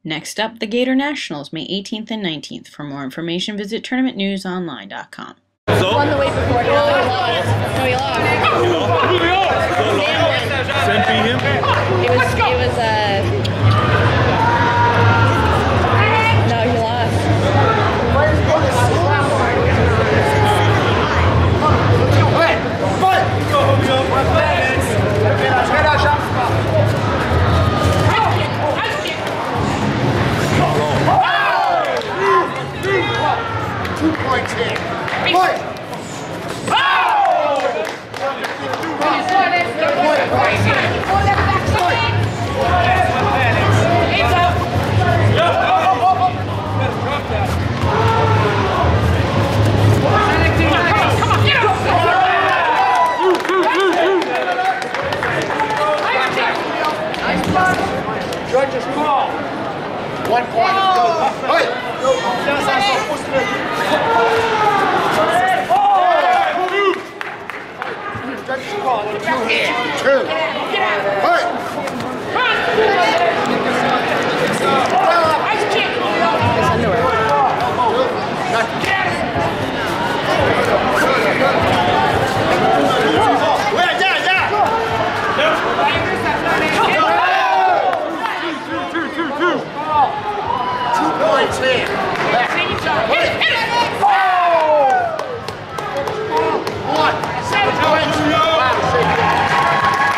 Next up, the Gator Nationals, May 18th and 19th. For more information, visit tournamentnewsonline.com. So? Won the weight before. No, he lost. No, he lost. Same beat him? It was, no, he lost. Judges call. 1 point. Hey! Judges call. 2 hands. 2. Hey!